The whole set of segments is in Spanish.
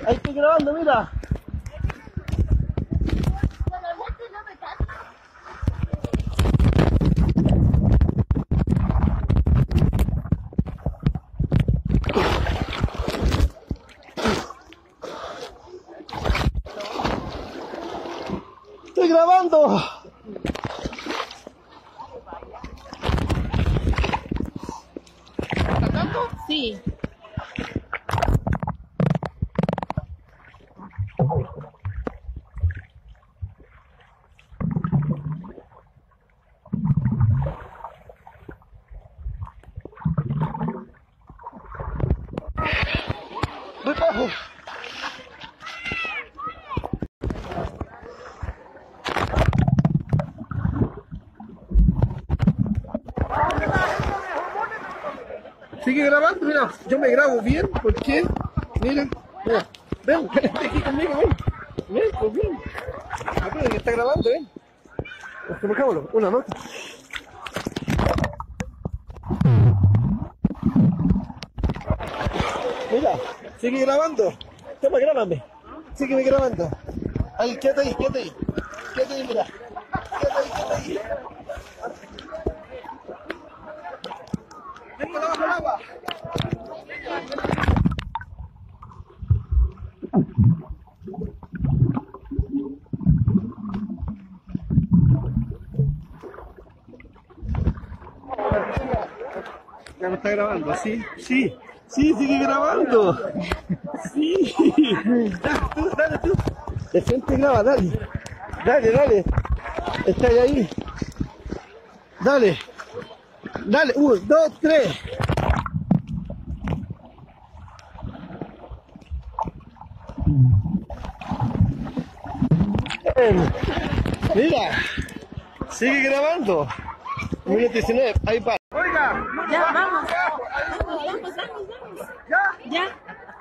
Ahí estoy grabando, mira. Estoy grabando. ¿Estás cantando? Sí. Voy para abajo. Sigue grabando, mira, yo me grabo bien, ¿por qué? Mira, mira, ven, quédate aquí conmigo, ven, ven, pues ven. Acuérdate que está grabando, ven. Colocámoslo, una nota. Mira, sigue grabando, toma, grábame, sígueme grabando. Ahí, quédate ahí, quédate ahí, quédate ahí, mira, quédate ahí. Venga, abajo el agua. Ya no está grabando, ¿sí? Sí, sí, sigue grabando. Sí. Dale tú. De frente graba, dale. Dale, dale. Está ahí. Dale. Dale, 1, 2, 3. Mira, sigue grabando. 19, ahí para. Oiga, Ya, vamos. Vamos. ¿ya? Ya.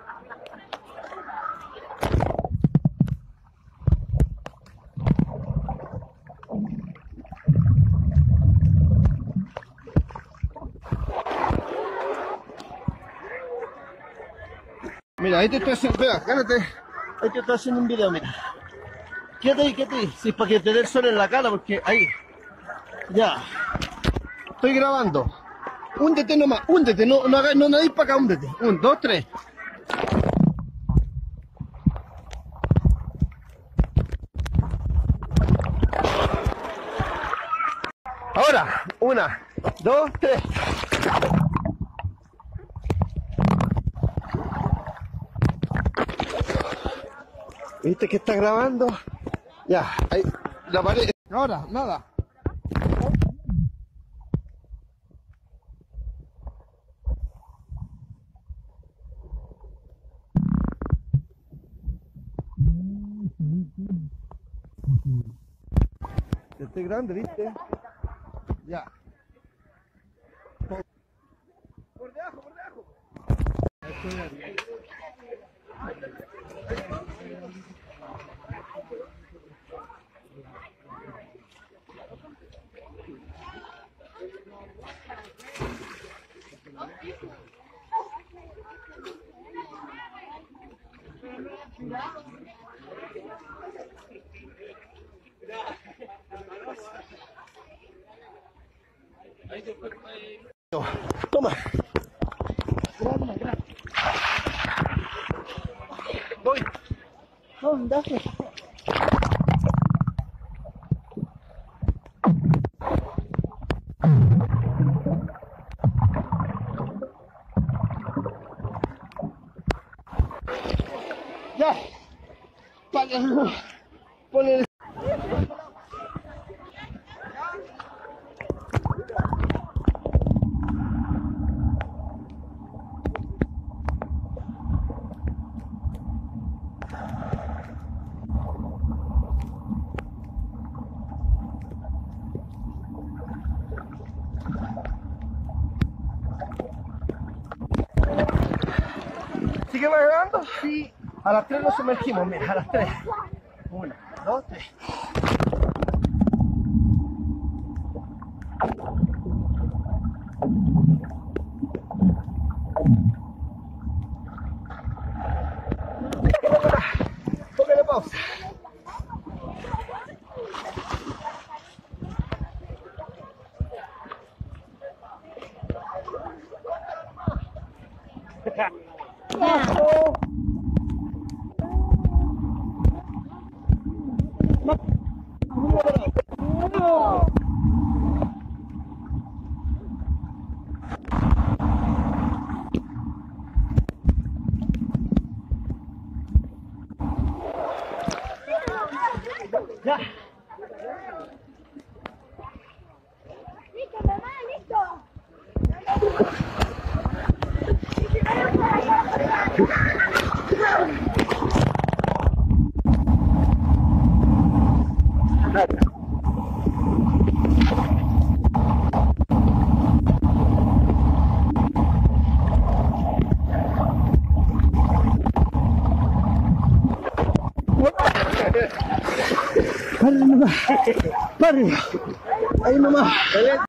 Mira, ahí te estoy haciendo, espera, gánate. Ahí te estoy haciendo un video, mira. Quédate ahí. Sí, para que te dé el sol en la cara, porque ahí. Ya. Estoy grabando. Húndete nomás, húndete, no hagas, no nadie para acá, húndete. 1, 2, 3. Ahora, 1, 2, 3. ¿Viste que está grabando? Ya, ahí, la pared. Ahora, nada. Estoy grande, ¿viste? Ya. Por debajo, por debajo. Toma. Voy. ¿Dónde? Ya. Ponle. ¿Sigue grabando? Sí. A las 3 nos sumergimos, mira, a las 3. 1, 2, 3. pausa. Ya. Listo, mamá, listo. Pare nomás. Pare. Ahí nomás.